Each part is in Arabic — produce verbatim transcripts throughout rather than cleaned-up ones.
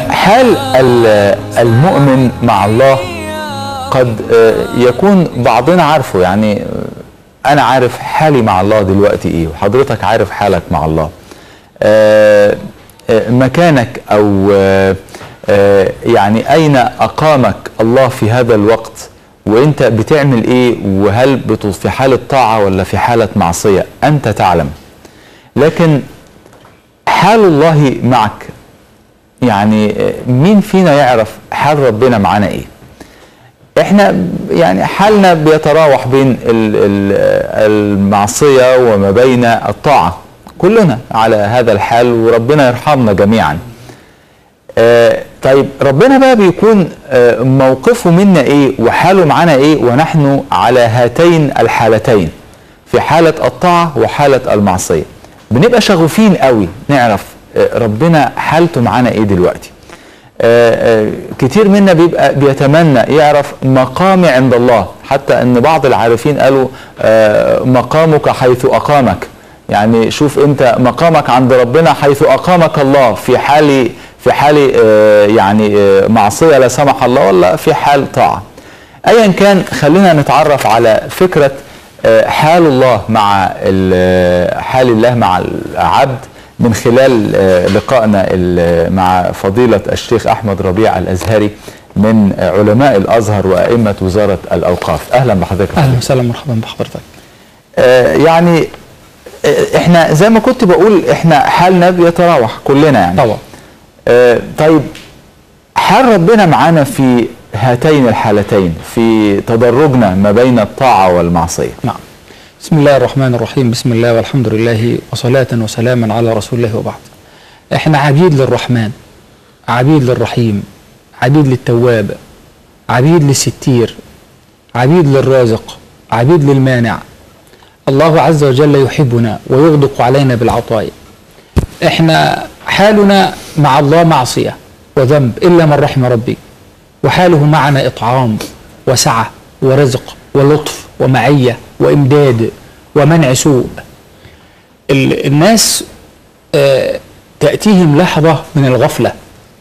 حال المؤمن مع الله قد يكون بعضنا عارفه، يعني أنا عارف حالي مع الله دلوقتي إيه، وحضرتك عارف حالك مع الله. مكانك أو يعني أين أقامك الله في هذا الوقت، وأنت بتعمل إيه، وهل في حالة طاعة ولا في حالة معصية، أنت تعلم. لكن حال الله معك، يعني مين فينا يعرف حال ربنا معانا إيه؟ احنا يعني حالنا بيتراوح بين المعصية وما بين الطاعة، كلنا على هذا الحال، وربنا يرحمنا جميعا. آه طيب ربنا بقى بيكون آه موقفه منا ايه وحاله معانا ايه ونحن على هاتين الحالتين، في حالة الطاعة وحالة المعصية؟ بنبقى شغوفين قوي نعرف آه ربنا حالته معانا ايه دلوقتي. آه آه كتير منا بيبقى بيتمنى يعرف مقامي عند الله، حتى ان بعض العارفين قالوا آه مقامك حيث اقامك، يعني شوف انت مقامك عند ربنا حيث اقامك الله، في حال في حال آه يعني آه معصية لا سمح الله، ولا في حال طاعة. ايا كان، خلينا نتعرف على فكرة آه حال الله مع حال الله مع العبد من خلال لقائنا مع فضيلة الشيخ أحمد ربيع الأزهري من علماء الأزهر وأئمة وزارة الأوقاف. أهلا بحضرتك. أهلا وسهلا، مرحبا بحضرتك. يعني إحنا زي ما كنت بقول، إحنا حالنا بيتراوح كلنا يعني طبعا. طيب حال ربنا معانا في هاتين الحالتين، في تدرجنا ما بين الطاعة والمعصية. نعم. بسم الله الرحمن الرحيم، بسم الله والحمد لله وصلاة وسلاما على رسول الله وبعد. احنا عبيد للرحمن، عبيد للرحيم، عبيد للتواب، عبيد للستير، عبيد للرازق، عبيد للمانع. الله عز وجل يحبنا ويغدق علينا بالعطايا. احنا حالنا مع الله معصية وذنب إلا من رحم ربي، وحاله معنا إطعام وسعة ورزق ولطف ومعية وإمداد ومنع سوء. الناس آه تأتيهم لحظة من الغفلة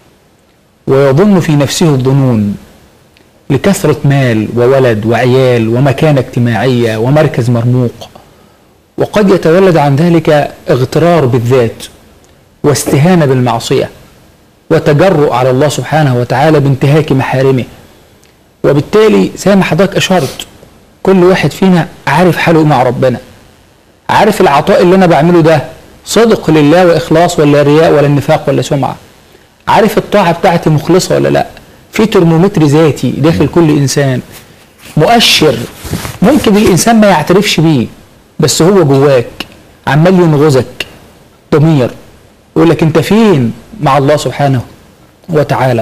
ويظن في نفسه الظنون لكثرة مال وولد وعيال ومكانة اجتماعية ومركز مرموق، وقد يتولد عن ذلك اغترار بالذات واستهانة بالمعصية وتجرؤ على الله سبحانه وتعالى بانتهاك محارمه. وبالتالي زي ما حضرتك أشرت، كل واحد فينا عارف حاله مع ربنا، عارف العطاء اللي أنا بعمله ده صدق لله وإخلاص ولا رياء ولا نفاق ولا سمعة، عارف الطاعة بتاعتي مخلصة ولا لا. في ترمومتر ذاتي داخل كل إنسان، مؤشر ممكن الإنسان ما يعترفش بيه، بس هو جواك عمال ينغزك ضمير يقول لك أنت فين مع الله سبحانه وتعالى.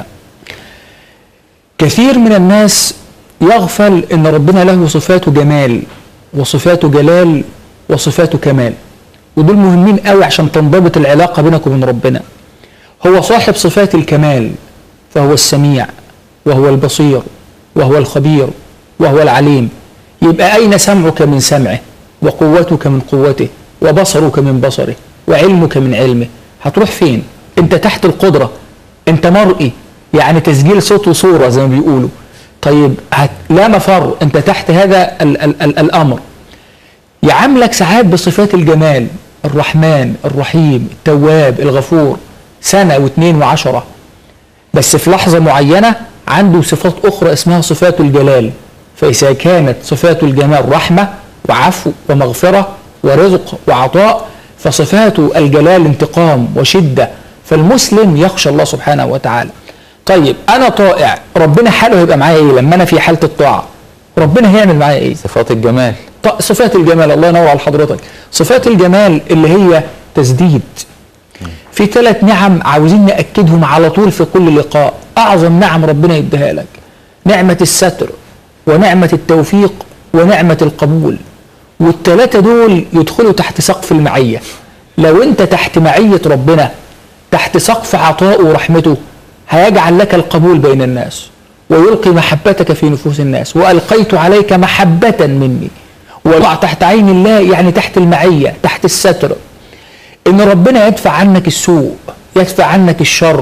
كثير من الناس يغفل ان ربنا له صفات جمال وصفات جلال وصفات كمال، ودول مهمين قوي عشان تنضبط العلاقة بينك وبين ربنا. هو صاحب صفات الكمال، فهو السميع وهو البصير وهو الخبير وهو العليم. يبقى أين سمعك من سمعه، وقوتك من قوته، وبصرك من بصره، وعلمك من علمه؟ هتروح فين؟ انت تحت القدرة، انت مرئي، يعني تسجيل صوت وصورة زي ما بيقولوا. طيب لا مفر، انت تحت هذا ال ال ال الامر. يعاملك ساعات بصفات الجمال، الرحمن الرحيم التواب الغفور، سنة واثنين وعشرة، بس في لحظة معينة عنده صفات اخرى اسمها صفات الجلال. فاذا كانت صفات الجمال رحمة وعفو ومغفرة ورزق وعطاء، فصفات الجلال انتقام وشدة. فالمسلم يخشى الله سبحانه وتعالى. طيب انا طائع، ربنا حاله هيبقى معايا ايه لما انا في حاله الطاعه؟ ربنا هيعمل معايا ايه؟ صفات الجمال. صفات الجمال، الله ينور على حضرتك. صفات الجمال اللي هي تسديد. في ثلاث نعم عاوزين ناكدهم على طول في كل لقاء، اعظم نعم ربنا يديها لك: نعمه الستر، ونعمه التوفيق، ونعمه القبول. والثلاثه دول يدخلوا تحت سقف المعيه. لو انت تحت معيه ربنا، تحت سقف عطائه ورحمته، هيجعل لك القبول بين الناس، ويلقي محبتك في نفوس الناس. وألقيت عليك محبة مني. وضع تحت عين الله، يعني تحت المعية، تحت الستر، إن ربنا يدفع عنك السوء، يدفع عنك الشر،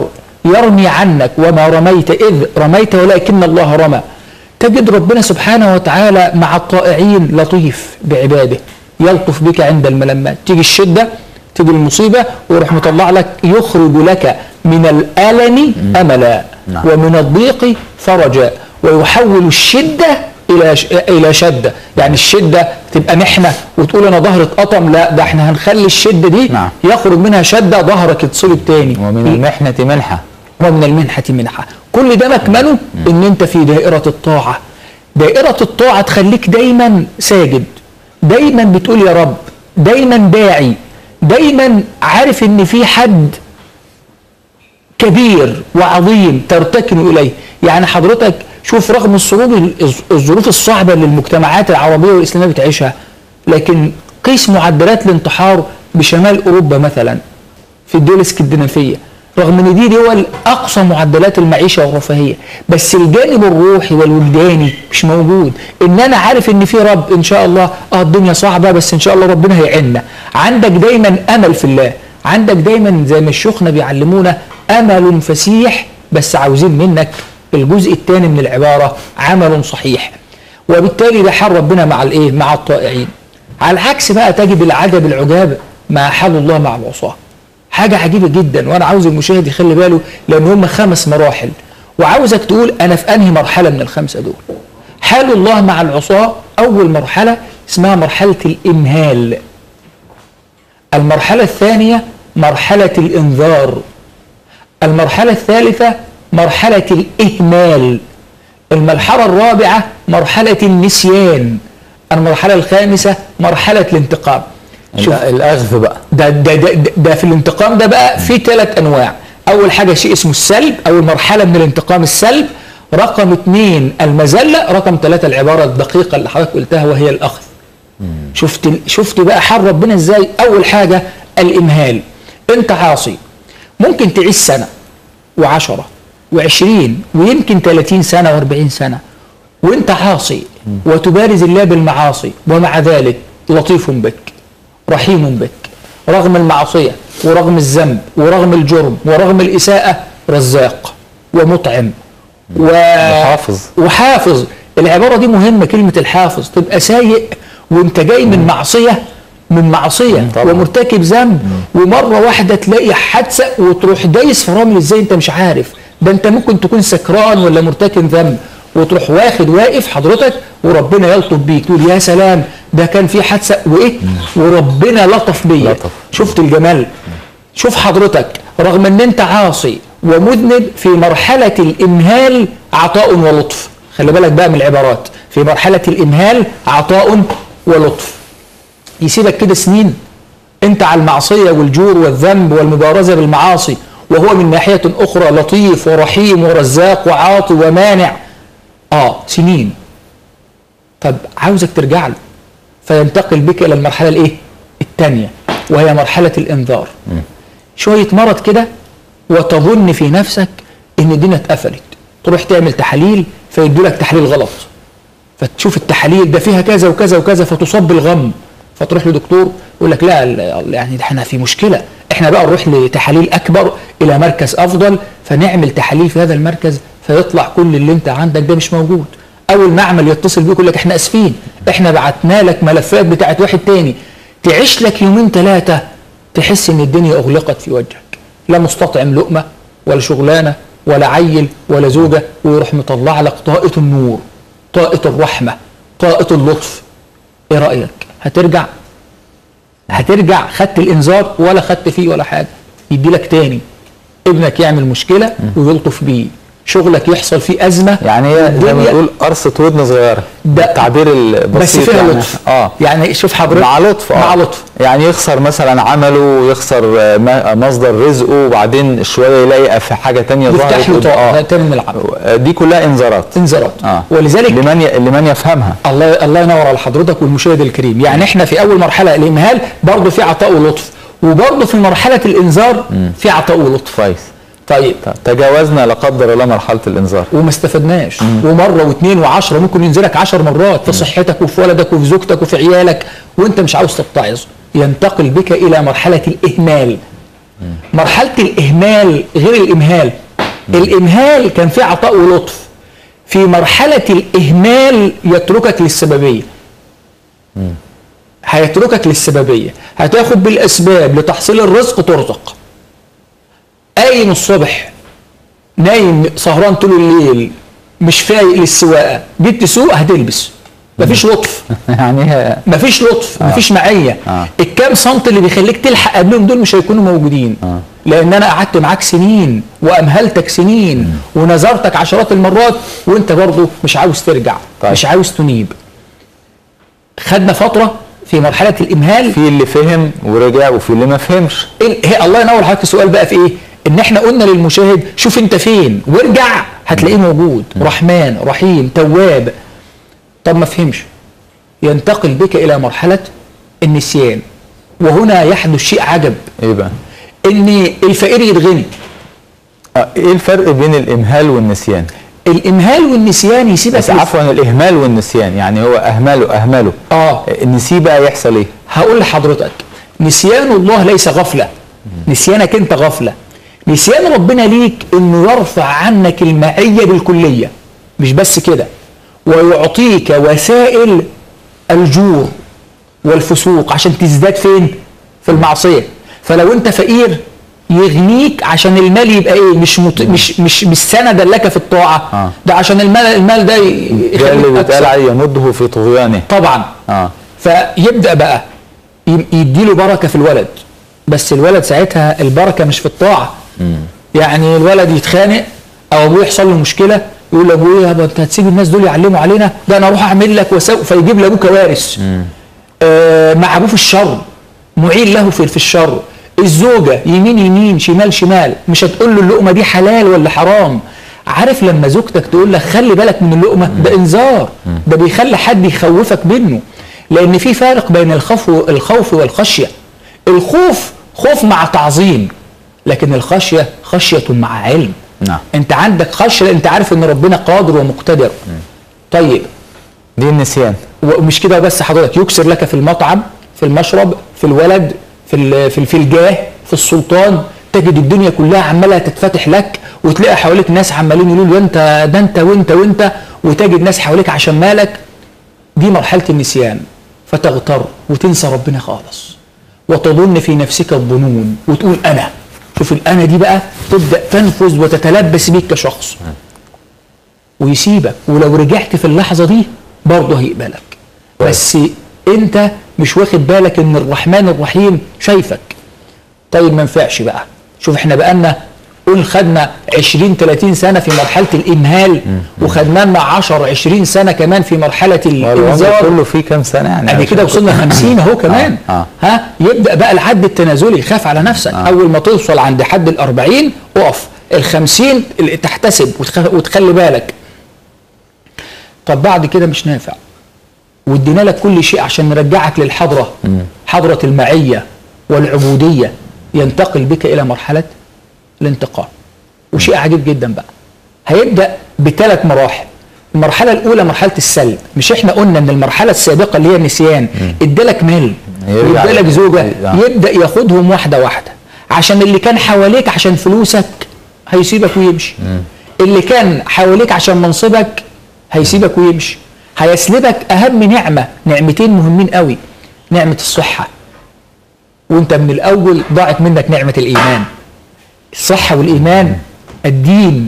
يرمي عنك وما رميت إذ رميت ولكن الله رمى. تجد ربنا سبحانه وتعالى مع الطائعين لطيف بعباده، يلطف بك عند الملمات. تيجي الشدة، تيجي المصيبة، ويروح مطلع لك، يخرج لك من الألم أملا ومن الضيق فرجا، ويحول الشدة إلى إلى شدة. يعني الشدة تبقى محنة وتقول أنا ظهري اتقطم، لا ده احنا هنخلي الشدة دي نعم. يخرج منها شدة، ظهرك يتصلب تاني. ومن المحنة منحة ومن المنحة منحة. كل ده مكمنه إن أنت في دائرة الطاعة. دائرة الطاعة تخليك دايما ساجد، دايما بتقول يا رب، دايما داعي، دايما عارف إن في حد كبير وعظيم ترتكن إليه. يعني حضرتك شوف، رغم الصعوبة الظروف الصعبة للمجتمعات العربية والإسلامية بتعيشها، لكن قيس معدلات الانتحار بشمال أوروبا مثلا في الدول الاسكندنافية، رغم ان دي دول اقصى معدلات المعيشه والرفاهيه، بس الجانب الروحي والوجداني مش موجود. ان انا عارف ان في رب ان شاء الله، اه الدنيا صعبه بس ان شاء الله ربنا هيعيننا. عندك دايما امل في الله، عندك دايما زي ما الشيوخنا بيعلمونا امل فسيح، بس عاوزين منك الجزء الثاني من العباره، عمل صحيح. وبالتالي ده حال ربنا مع الايه؟ مع الطائعين. على العكس بقى تجد العجب العجاب ما حال الله مع العصاه. حاجة عجيبة جدا، وأنا عاوز المشاهد يخلي باله، لأن هم خمس مراحل، وعاوزك تقول أنا في أنهي مرحلة من الخمسة دول. حال الله مع العصاة، أول مرحلة اسمها مرحلة الإمهال. المرحلة الثانية مرحلة الإنذار. المرحلة الثالثة مرحلة الإهمال. المرحلة الرابعة مرحلة النسيان. المرحلة الخامسة مرحلة الانتقام. شوف الأخذ بقى، ده, ده, ده, ده في الانتقام ده بقى في ثلاث أنواع. أول حاجة شيء اسمه السلب، أول مرحلة من الانتقام السلب. رقم اثنين المذلة. رقم ثلاثة العبارة الدقيقة اللي حضرتك قلتها وهي الأخذ. مم. شفت شفت بقى حال ربنا ازاي؟ أول حاجة الإمهال. أنت عاصي، ممكن تعيش سنة وعشرة وعشرين ويمكن ثلاثين سنة واربعين سنة وأنت عاصي وتبارز الله بالمعاصي، ومع ذلك لطيف بك رحيم بك، رغم المعصية ورغم الذنب ورغم الجرم ورغم الإساءة، رزاق ومطعم و... وحافظ. وحافظ. العبارة دي مهمة، كلمة الحافظ. تبقى سايق وانت جاي من معصية من معصية ومرتكب ذنب، ومرة واحدة تلاقي حادثة وتروح دايس في رمل ازاي انت مش عارف. ده انت ممكن تكون سكران ولا مرتكب ذنب، وتروح واخد واقف حضرتك وربنا يلطف بيك، تقول يا سلام ده كان في حادثه وايه وربنا لطف بيا. شفت الجمال؟ شوف حضرتك، رغم ان انت عاصي ومذنب، في مرحله الامهال عطاء ولطف. خلي بالك بقى من العبارات، في مرحله الامهال عطاء ولطف. يسيبك كده سنين انت على المعصيه والجور والذنب والمبارزه بالمعاصي، وهو من ناحيه اخرى لطيف ورحيم ورزاق وعاطي ومانع. اه سنين. طب عاوزك ترجع له، فينتقل بك الى المرحله الايه؟ الثانيه، وهي مرحله الانذار. م. شويه مرض كده وتظن في نفسك ان الدنيا اتقفلت، تروح تعمل تحاليل فيدوا لك تحليل غلط، فتشوف التحاليل ده فيها كذا وكذا وكذا، فتصاب بالغم، فتروح لدكتور يقول لك لا يعني احنا في مشكله، احنا بقى نروح لتحاليل اكبر الى مركز افضل، فنعمل تحاليل في هذا المركز، فيطلع كل اللي انت عندك ده مش موجود. اول معمل يتصل بيك يقول لك احنا اسفين، احنا بعتنا لك ملفات بتاعت واحد تاني. تعيش لك يومين ثلاثه تحس ان الدنيا اغلقت في وجهك، لا مستطعم لقمه ولا شغلانه ولا عيل ولا زوجه، ويروح مطلع لك طاقه النور، طاقه الرحمه، طاقه اللطف. ايه رايك؟ هترجع؟ هترجع خدت الانذار ولا خدت فيه ولا حاجه؟ يدي لك تاني، ابنك يعمل مشكله ويلطف بيه، شغلك يحصل فيه ازمه، يعني هي زي ما بنقول قرصه ودن صغيره، ده التعبير البسيط، بس فيها يعني لطف. اه يعني شوف حضرتك مع لطف آه. مع لطف يعني يخسر مثلا عمله ويخسر مصدر رزقه، وبعدين شويه يلاقي في حاجه ثانيه يفتح له طاقه تاني من العمل. دي كلها انذارات انذارات آه. ولذلك لمن ي... لمن يفهمها. الله الله ينور على حضرتك والمشاهد الكريم. يعني احنا في اول مرحله الامهال برضه في عطاء ولطف، وبرضه في مرحله الانذار في عطاء ولطف. كويس. طيب تجاوزنا لا قدر الله مرحله الانذار وما استفدناش، ومره واثنين وعشرة، ممكن ينزلك عشر مرات في صحتك وفي ولدك وفي زوجتك وفي عيالك وانت مش عاوز تتعظ. ينتقل بك الى مرحله الاهمال. مم. مرحله الاهمال غير الامهال. الامهال كان فيه عطاء ولطف، في مرحله الاهمال يتركك للسببيه. مم. هيتركك للسببيه، هتاخد بالاسباب لتحصيل الرزق ترزق. قايم الصبح نايم سهران طول الليل مش فايق للسواقه، جيت تسوق هتلبس، مفيش لطف. يعني مفيش لطف، آه. مفيش معيه. آه. الكام سنت اللي بيخليك تلحق قبلهم دول مش هيكونوا موجودين. آه. لان انا قعدت معاك سنين وامهلتك سنين مم. ونذرتك عشرات المرات وانت برضه مش عاوز ترجع. طيب. مش عاوز تنيب. خدنا فتره في مرحله الامهال، في اللي فهم ورجع وفي اللي ما فهمش. هي الله ينور حضرتك. السؤال بقى في ايه؟ ان احنا قلنا للمشاهد شوف انت فين وارجع هتلاقيه موجود. م. رحمن رحيم تواب. طب ما فهمش، ينتقل بك الى مرحله النسيان، وهنا يحدث شيء عجب. ايه بقى؟ ان الفقير يتغني. آه ايه الفرق بين الامهال والنسيان؟ الامهال والنسيان يسيبك بس عفوا الاهمال والنسيان يعني هو اهمله اهمله اه النسيه بقى يحصل ايه؟ هقول لحضرتك، نسيان الله ليس غفله. نسيانك انت غفله. نسيان ربنا ليك انه يرفع عنك المعيه بالكليه. مش بس كده، ويعطيك وسائل الجور والفسوق عشان تزداد فين؟ في المعصيه. فلو انت فقير يغنيك عشان المال يبقى ايه؟ مش مت... مش مش مش سندا لك في الطاعه. آه. ده عشان المال المال ده يخليك ده اللي بيتقال عليه يمده في طغيانه. طبعا. اه فيبدا بقى يديله بركه في الولد، بس الولد ساعتها البركه مش في الطاعه. مم. يعني الولد يتخانق او ابوه يحصل له مشكله يقول لابوه يابا انت هتسيب الناس دول يعلموا علينا؟ ده انا اروح اعمل لك وسوء، فيجيب لابوه كوارث. آه مع ابوه في الشر، معين له في, في الشر. الزوجه يمين يمين شمال شمال، مش هتقول له اللقمه دي حلال ولا حرام. عارف لما زوجتك تقول لك خلي بالك من اللقمه، ده انذار، ده بيخلي حد يخوفك منه. لان في فارق بين الخوف الخوف والخشيه. الخوف خوف مع تعظيم، لكن الخشيه خشيه مع علم. نعم. انت عندك خشيه، انت عارف ان ربنا قادر ومقتدر. م. طيب دي النسيان. ومش كده بس حضرتك، يكسر لك في المطعم، في المشرب، في الولد، في في في الجاه، في السلطان. تجد الدنيا كلها عماله تتفتح لك، وتلاقي حواليك ناس عمالين يقولوا انت ده انت وانت وانت، وتجد ناس حواليك عشان مالك. دي مرحله النسيان، فتغتر وتنسى ربنا خالص، وتظن في نفسك الظنون وتقول انا. شوف الانا دي بقى تبدا تنفذ وتتلبس بيك كشخص، ويسيبك. ولو رجعت في اللحظه دي برضه هيقبلك، بس انت مش واخد بالك ان الرحمن الرحيم شايفك. طيب ما ينفعش بقى. شوف احنا بقالنا قول خدنا عشرين ثلاثين سنه في مرحله الامهال، وخدنا لنا عشرة عشرين سنه كمان في مرحله الانذار. كله فيه كام سنه يعني؟ ادي كده وصلنا خمسين اهو كمان. آه. آه. ها يبدا بقى العد التنازلي، خاف على نفسك. آه. اول ما توصل عند حد الأربعين اقف، الخمسين تحتسب وتخلي بالك. طب بعد كده مش نافع، وادينا لك كل شيء عشان نرجعك للحضره، م. حضره المعيه والعبوديه. ينتقل بك الى مرحله الانتقام. وشيء عجيب جدا بقى، هيبدا بثلاث مراحل. المرحله الاولى مرحله السلب. مش احنا قلنا ان المرحله السابقه اللي هي النسيان ادالك مال وادالك زوجه، يبدا ياخدهم واحده واحده، عشان اللي كان حواليك عشان فلوسك هيسيبك ويمشي. م. اللي كان حواليك عشان منصبك هيسيبك ويمشي. هيسلبك اهم نعمه، نعمتين مهمين قوي. نعمه الصحه، وانت من الاول ضاعت منك نعمه الايمان. الصحه والايمان، الدين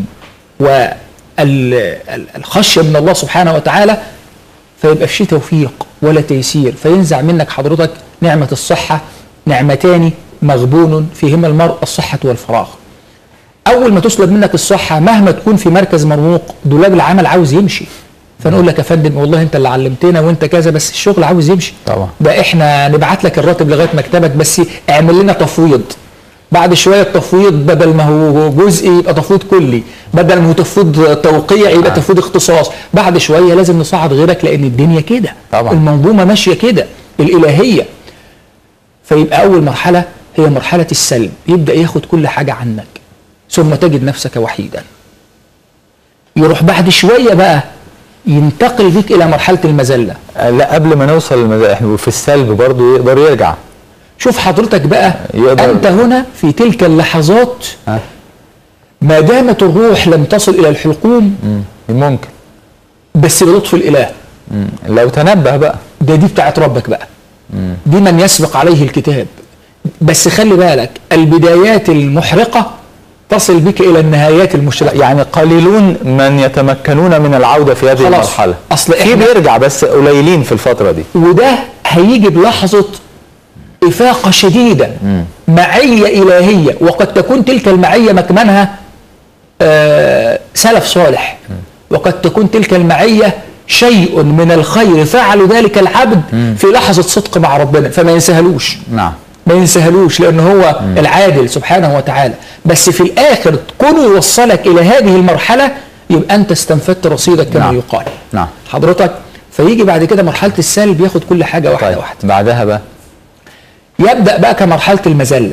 والخشيه من الله سبحانه وتعالى، فيبقى في توفيق ولا تيسير، فينزع منك حضرتك نعمه الصحه. نعمتان مغبون فيهما المرء، الصحه والفراغ. اول ما تسلب منك الصحه، مهما تكون في مركز مرموق، دولاب العمل عاوز يمشي. فنقول لك يا فندم والله انت اللي علمتنا وانت كذا، بس الشغل عاوز يمشي. طبعا. ده احنا نبعت لك الراتب لغايه مكتبك، بس اعمل لنا تفويض. بعد شويه التفويض بدل ما هو جزئي يبقى تفويض كلي، بدل ما هو تفويض توقيع يبقى آه. تفويض اختصاص. بعد شويه لازم نصعد غيرك، لان الدنيا كده. طبعا. المنظومه ماشيه كده، الالهيه. فيبقى اول مرحله هي مرحله السلب، يبدا ياخد كل حاجه عنك، ثم تجد نفسك وحيدا. يروح بعد شويه بقى ينتقل بك الى مرحله المذله. لا قبل ما نوصل للمذله، وفي السلب برضه يقدر يرجع. شوف حضرتك بقى، انت هنا في تلك اللحظات ها؟ ما دامت الروح لم تصل الى الحلقوم ممكن، بس بلطف الاله. مم. لو تنبه بقى ده دي بتاعت ربك بقى، دي من يسبق عليه الكتاب. بس خلي بالك البدايات المحرقة تصل بك إلى النهايات المشرقة. يعني قليلون من يتمكنون من العودة في هذه المرحلة، أصل في بيرجع بس قليلين في الفترة دي، وده هيجي بلحظة إفاقة شديدة، مم. معية إلهية، وقد تكون تلك المعية مكمنها آه سلف صالح، مم. وقد تكون تلك المعية شيء من الخير فعل ذلك العبد مم. في لحظة صدق مع ربنا، فما ينسهلوش. نعم، ما ينسهلوش، لأنه هو مم. العادل سبحانه وتعالى. بس في الآخر كونه يوصلك إلى هذه المرحلة يبقى أنت استنفدت رصيدك كما نعم. يقال. نعم. حضرتك فيجي بعد كده مرحلة السلب ياخد كل حاجة واحدة طيب. واحدة. بعدها بقى يبدأ بقى كمرحلة المذلة،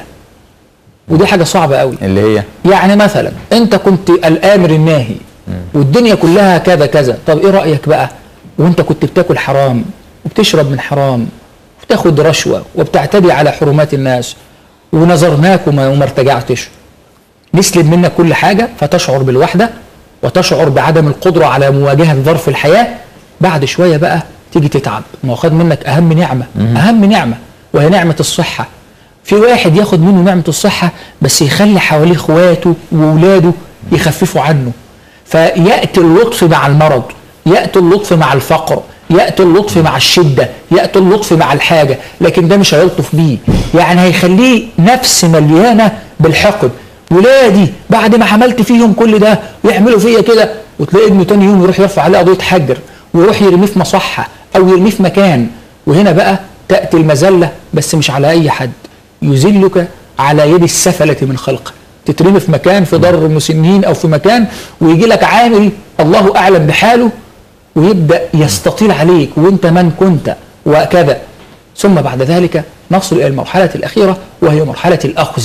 ودي حاجة صعبة قوي. اللي هي يعني مثلا أنت كنت الآمر الناهي والدنيا كلها كذا كذا، طب إيه رأيك بقى وأنت كنت بتاكل حرام وبتشرب من حرام وبتاخد رشوة وبتعتدي على حرمات الناس ونظرناك وما ارتجعتش، نسلب منك كل حاجة فتشعر بالوحدة وتشعر بعدم القدرة على مواجهة ظرف الحياة. بعد شوية بقى تيجي تتعب، ما هو خد منك أهم نعمة، أهم نعمة وهي نعمة الصحة. في واحد ياخد منه نعمة الصحة بس يخلي حواليه اخواته وولاده يخففوا عنه، فيأتي اللطف مع المرض، يأتي اللطف مع الفقر، يأتي اللطف مع الشدة، يأتي اللطف مع الحاجة، لكن ده مش هيلطف بيه، يعني هيخليه نفس مليانة بالحقد. ولادي بعد ما عملت فيهم كل ده ويعملوا فيا كده، وتلاقي ابنه تاني يوم يروح يرفع عليه قضية حجر ويروح يرميه في مصحة أو يرميه في مكان. وهنا بقى تأتي المذلة، بس مش على أي حد، يذلك على يد السفلة من خلقه، تترمي في مكان في دار المسنين أو في مكان، ويجي لك عامل الله أعلم بحاله ويبدأ يستطيل عليك وانت من كنت وكذا. ثم بعد ذلك نصل إلى المرحلة الأخيرة وهي مرحلة الأخذ.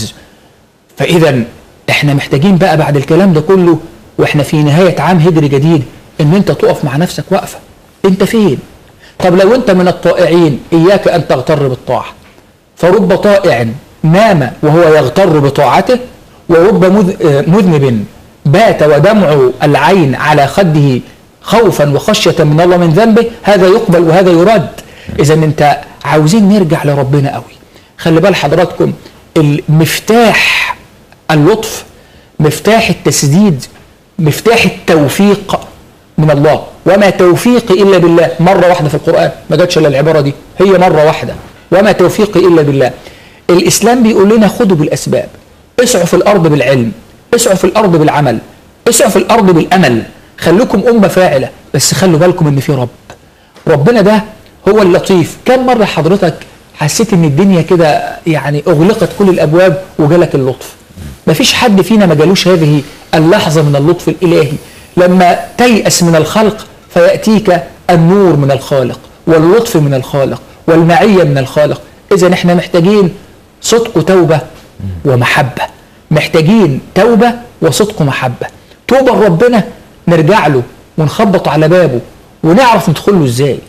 فإذا احنا محتاجين بقى بعد الكلام ده كله واحنا في نهاية عام هجري جديد ان انت تقف مع نفسك وقفة، انت فين؟ طب لو انت من الطائعين إياك أن تغتر بالطاعة، فرب طائع نام وهو يغتر بطاعته، ورب مذنب بات ودمع العين على خده خوفا وخشية من الله من ذنبه، هذا يقبل وهذا يرد. إذا انت عاوزين نرجع لربنا قوي. خلي بال حضراتكم، المفتاح اللطف، مفتاح التسديد، مفتاح التوفيق من الله، وما توفيقي إلا بالله. مرة واحدة في القرآن ما جاتش إلا العبارة دي، هي مرة واحدة، وما توفيقي إلا بالله. الإسلام بيقول لنا خدوا بالأسباب، اسعوا في الأرض بالعلم، اسعوا في الأرض بالعمل، اسعوا في الأرض بالأمل، خلوكم أمة فاعلة، بس خلوا بالكم إن في رب. ربنا ده هو اللطيف. كم مرة حضرتك حسيت إن الدنيا كده يعني أغلقت كل الأبواب وجالك اللطف؟ مفيش حد فينا ما جالوش هذه اللحظة من اللطف الإلهي، لما تيأس من الخلق فيأتيك النور من الخالق واللطف من الخالق والمعية من الخالق. إذا احنا محتاجين صدق وتوبة ومحبة، محتاجين توبة وصدق ومحبة. توبة ربنا نرجع له ونخبط على بابه ونعرف ندخله ازاي،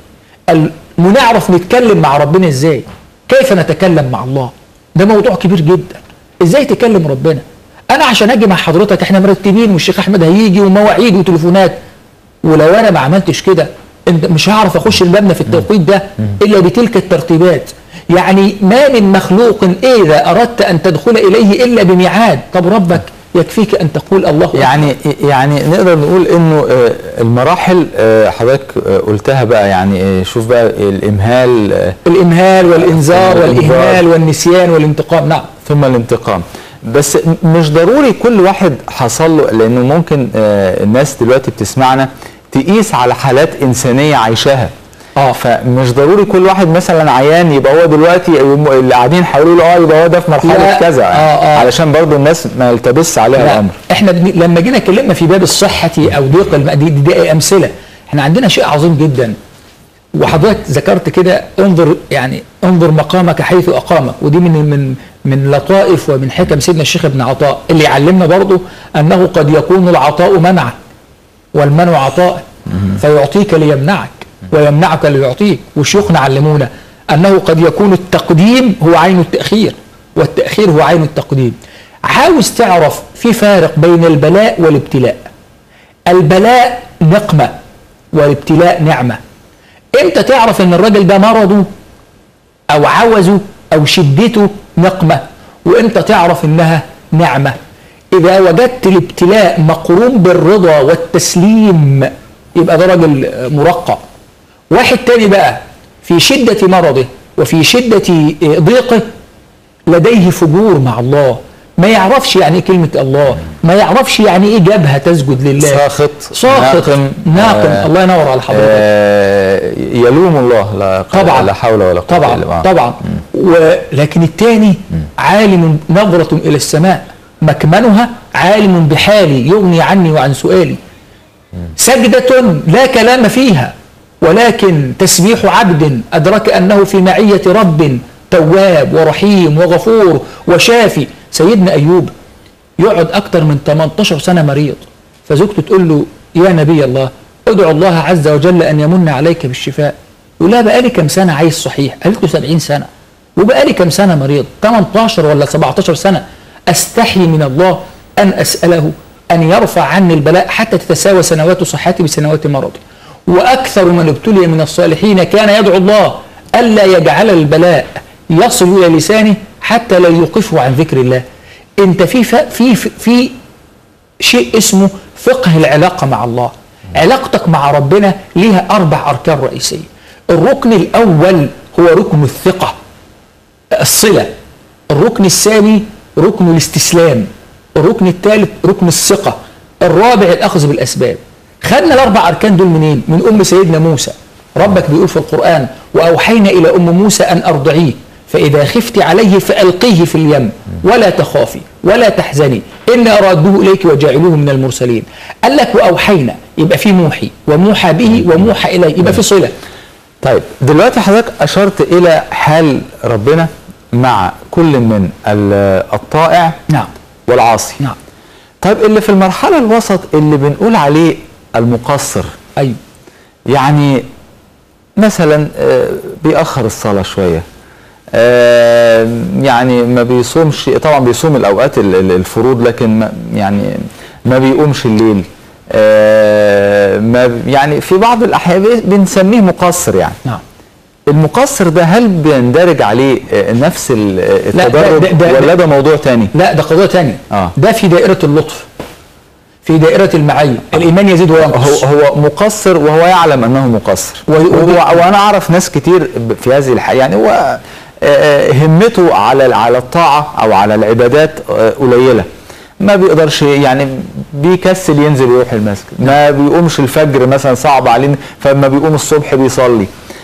ونعرف نتكلم مع ربنا ازاي، كيف نتكلم مع الله. ده موضوع كبير جدا، ازاي تكلم ربنا. انا عشان اجي مع حضرتك احنا مرتبين والشيخ احمد هيجي ومواعيد وتليفونات، ولو انا ما عملتش كده انت مش هعرف اخش المبنى في التوقيت ده الا بتلك الترتيبات. يعني ما من مخلوق اذا اردت ان تدخل اليه الا بميعاد. طب ربك يكفيك ان تقول الله يعني يعني نقدر نقول انه المراحل حضرتك قلتها بقى، يعني شوف بقى الامهال الامهال والانذار والاهمال والنسيان والانتقام. نعم، ثم الانتقام. بس مش ضروري كل واحد حصل له، لانه ممكن الناس دلوقتي بتسمعنا تقيس على حالات انسانيه عايشاها. اه فمش ضروري كل واحد مثلا عيان يبقى هو دلوقتي اللي قاعدين حواليه له اه يبقى هو ده في مرحله كذا، آه آه علشان برضو الناس ما يلتبس عليها لا. الامر. احنا لما جينا اتكلمنا في باب الصحه او ضيق الماء دي, دي, دي امثله. احنا عندنا شيء عظيم جدا، وحضرتك ذكرت كده انظر يعني انظر مقامك حيث اقامك، ودي من من من لطائف ومن حكم سيدنا الشيخ ابن عطاء اللي يعلمنا برضو انه قد يكون العطاء منعا والمنع عطاء، فيعطيك ليمنعك ويمنعك ليعطيك. وشيوخنا علمونا انه قد يكون التقديم هو عين التاخير والتاخير هو عين التقديم. عاوز تعرف في فارق بين البلاء والابتلاء. البلاء نقمة والابتلاء نعمة. امتى تعرف ان الراجل ده مرضه او عوزه او شدته نقمة، وامتى تعرف انها نعمة؟ اذا وجدت الابتلاء مقرون بالرضا والتسليم يبقى ده راجل مرقع. واحد تاني بقى في شدة مرضه وفي شدة ضيقه لديه فجور مع الله، ما يعرفش يعني ايه كلمة الله، ما يعرفش يعني ايه جبهة تسجد لله، ساخط ساخط ناقم, ناقم. آه الله ينور على حضرتك. آه يلوم الله، لا طبعا لا حول ولا قوة طبعا الا بالله. طبعا. ولكن الثاني عالم نظرة إلى السماء مكمنها عالم بحالي يغني عني وعن سؤالي. سجدة لا كلام فيها ولكن تسبيح عبد أدرك أنه في معية رب تواب ورحيم وغفور وشافي. سيدنا أيوب يقعد أكتر من ثمانية عشر سنة مريض، فزوجته تقول له يا نبي الله ادعو الله عز وجل أن يمن عليك بالشفاء. يقول لها بقالي كم سنة عايز صحيح؟ قالت له سبعين سنة. وبقالي كم سنة مريض؟ ثمانية عشر ولا سبعة عشر سنة. أستحي من الله أن أسأله أن يرفع عني البلاء حتى تتساوى سنوات صحتي بسنوات مرضي. وأكثر من ابتلي من الصالحين كان يدعو الله ألا يجعل البلاء يصل إلى لسانه حتى لا يوقفه عن ذكر الله. أنت في في في, في شيء اسمه فقه العلاقة مع الله. علاقتك مع ربنا ليها أربع أركان رئيسية. الركن الأول هو ركن الثقة، الصلة. الركن الثاني ركن الاستسلام. الركن الثالث ركن الثقة. الرابع الأخذ بالأسباب. خدنا الأربع أركان دول منين؟ من أم سيدنا موسى. ربك بيقول في القرآن وأوحينا إلى أم موسى أن أرضعيه فإذا خفت عليه فألقيه في اليم ولا تخافي ولا تحزني إنا رادوه إليك وجاعلوه من المرسلين. قال لك وأوحينا، يبقى في موحي وموحى به وموحى إليه، يبقى في صلة. طيب دلوقتي حضرتك أشرت إلى حال ربنا مع كل من الطائع نعم والعاصي. نعم. طيب اللي في المرحلة الوسط اللي بنقول عليه المقصر، أيوه، يعني مثلا بيأخر الصلاة شوية، يعني ما بيصومش، طبعا بيصوم الأوقات الفروض لكن ما يعني ما بيقومش الليل، ما يعني في بعض الأحيان بنسميه مقصر يعني. نعم. المقصر ده هل بيندرج عليه نفس التدرج ده ده ولا ده موضوع تاني؟ لا ده قضية تانية. آه. ده في دائرة اللطف، في دائرة المعية. الإيمان يزيد وينقص. هو هو مقصر وهو يعلم أنه مقصر، وأنا أعرف ناس كتير في هذه الحياة يعني هو همته على على الطاعة أو على العبادات قليلة، ما بيقدرش يعني بيكسل ينزل يروح المسجد، ما بيقومش الفجر مثلا صعب عليه فما بيقوم الصبح بيصلي،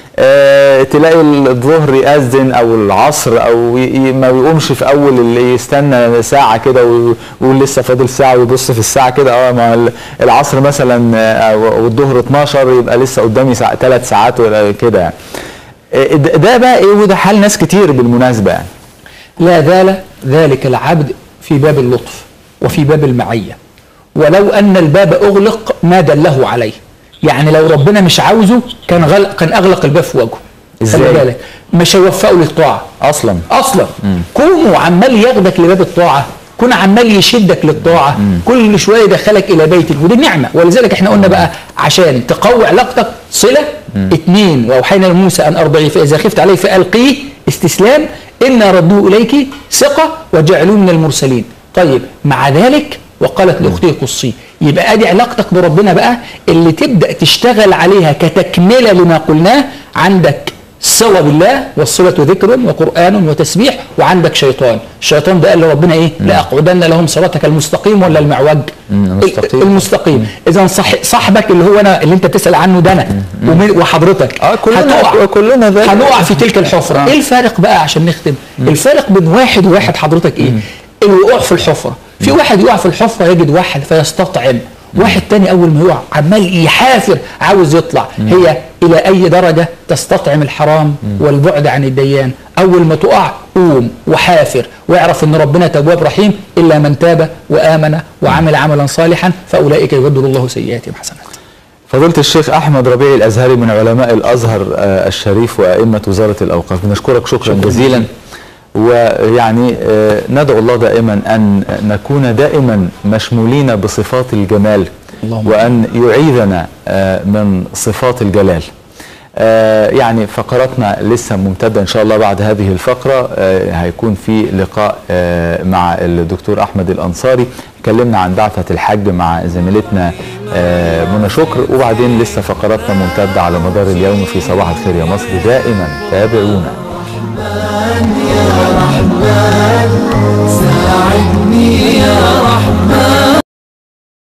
أه تلاقي الظهر يأذن او العصر او ما بيقومش في اول اللي يستنى ساعه كده ويقول لسه فاضل ساعه ويبص في الساعه كده اه ما العصر مثلا او الظهر اتناشر يبقى لسه قدامي ساعة ثلاث ساعات ولا كده يعني. ده بقى ايه؟ وده حال ناس كتير بالمناسبه يعني. لا زال ذلك العبد في باب اللطف وفي باب المعيه، ولو ان الباب اغلق ما دله عليه. يعني لو ربنا مش عاوزه كان غلق كان اغلق الباب في وجهه. ازاي؟ خلي بالك مش هيوفقه للطاعه اصلا اصلا. كونه عمال ياخدك لباب الطاعه، كون عمال يشدك للطاعه، مم. كل شويه يدخلك الى بيتك، ودي نعمه. ولذلك احنا قلنا بقى عشان تقوي علاقتك صله. مم. اتنين واوحينا لموسى ان ارضعيه فاذا خفت عليه فالقيه، استسلام. انا ردوه اليك ثقه وجعلوه من المرسلين. طيب مع ذلك وقالت لاختي قصي، يبقى ادي علاقتك بربنا بقى اللي تبدا تشتغل عليها كتكمله لما قلناه. عندك صله بالله والصله ذكر وقران وتسبيح، وعندك شيطان. الشيطان ده قال لربنا ايه؟ لاقعدن لهم صراطك المستقيم ولا المعوج؟ المستقيم. المستقيم. اذا صح صاحبك اللي هو انا اللي انت بتسال عنه ده انا وحضرتك اه كلنا كلنا هنقع في تلك الحفره. آه. ايه الفارق بقى عشان نختم؟ مم. الفارق بين واحد وواحد حضرتك ايه؟ مم. الوقوع في الحفره. في واحد يقع في الحفره يجد واحد فيستطعم، واحد تاني اول ما يقع عمال يحافر عاوز يطلع. مم. هي الى اي درجه تستطعم الحرام مم. والبعد عن الديان؟ اول ما تقع قوم وحافر واعرف ان ربنا تواب رحيم، الا من تاب وامن وعمل عملا صالحا فاولئك يبدل الله سيئاتهم حسنات. فضيلة الشيخ أحمد ربيعي الأزهري من علماء الأزهر الشريف وأئمة وزارة الأوقاف، بنشكرك شكرا, شكرا جزيلا. ويعني ندعو الله دائما أن نكون دائما مشمولين بصفات الجمال، وأن يعيذنا من صفات الجلال. يعني فقراتنا لسه ممتدة إن شاء الله. بعد هذه الفقرة هيكون في لقاء مع الدكتور أحمد الأنصاري، اتكلمنا عن بعثة الحج مع زميلتنا منى شكر، وبعدين لسه فقراتنا ممتدة على مدار اليوم في صباح الخير يا مصر. دائما تابعونا. يا رحمن ساعدني يا رحمن.